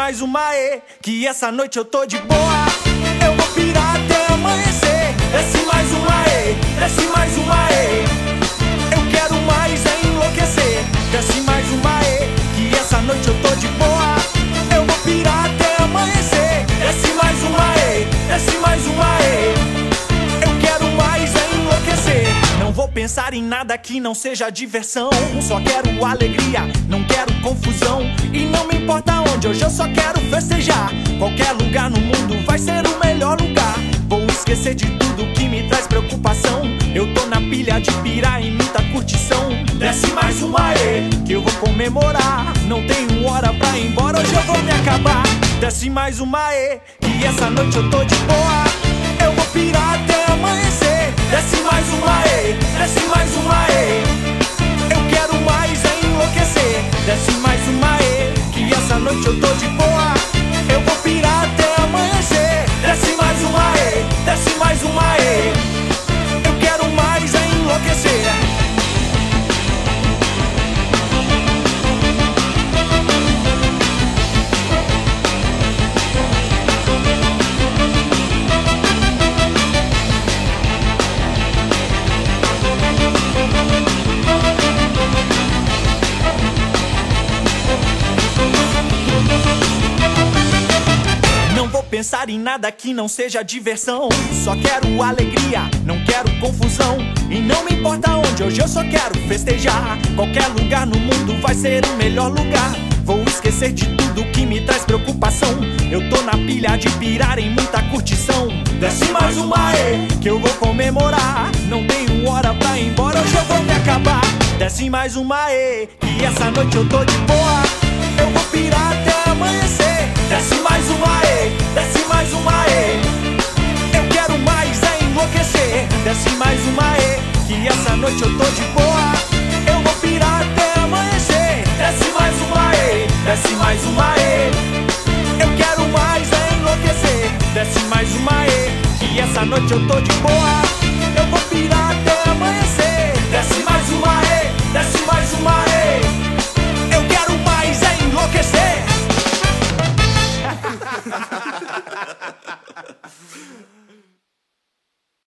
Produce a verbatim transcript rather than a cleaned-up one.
mais uma e, que essa noite eu tô de boa. Eu vou pirar até amanhecer. Desce mais uma e, desce mais uma e. Eu quero mais é enlouquecer. Desce mais uma e, que essa noite eu tô de boa. Eu vou pirar até amanhecer. Desce mais uma e, desce mais uma e. Eu quero mais é enlouquecer. Não vou pensar em nada que não seja diversão. Só quero alegria, não quero confusão. E não me importa onde, hoje eu só quero festejar. Qualquer lugar no mundo vai ser o melhor lugar. Vou esquecer de tudo que me traz preocupação. Eu tô na pilha de pirar em muita curtição. Desce mais uma e, que eu vou comemorar. Não tenho hora pra ir embora, hoje eu vou me acabar. Desce mais uma e, que essa noite eu tô de boa. Eu vou pirar até amanhecer. Desce mais uma e, desce mais uma e. Eu quero mais é enlouquecer. Desce mais uma e, que essa noite eu tô de boa. Eu vou pirar até amanhecer. Desce mais uma e, desce mais uma e. Eu quero mais é enlouquecer. Pensar em nada que não seja diversão. Só quero alegria, não quero confusão. E não me importa onde, hoje eu só quero festejar. Qualquer lugar no mundo vai ser o melhor lugar. Vou esquecer de tudo que me traz preocupação. Eu tô na pilha de pirar em muita curtição. Desce mais uma e, que eu vou comemorar. Não tenho hora pra ir embora, hoje eu vou me acabar. Desce mais uma e, que essa noite eu tô de boa. Eu vou pirar até amanhecer. Desce mais uma e, desce mais uma e. Eu quero mais é enlouquecer. Desce mais uma e, que essa noite eu tô de boa. Eu vou pirar até amanhecer. Desce mais uma e, desce mais uma e. Eu quero mais é enlouquecer. Desce mais uma e, que essa noite eu tô de boa.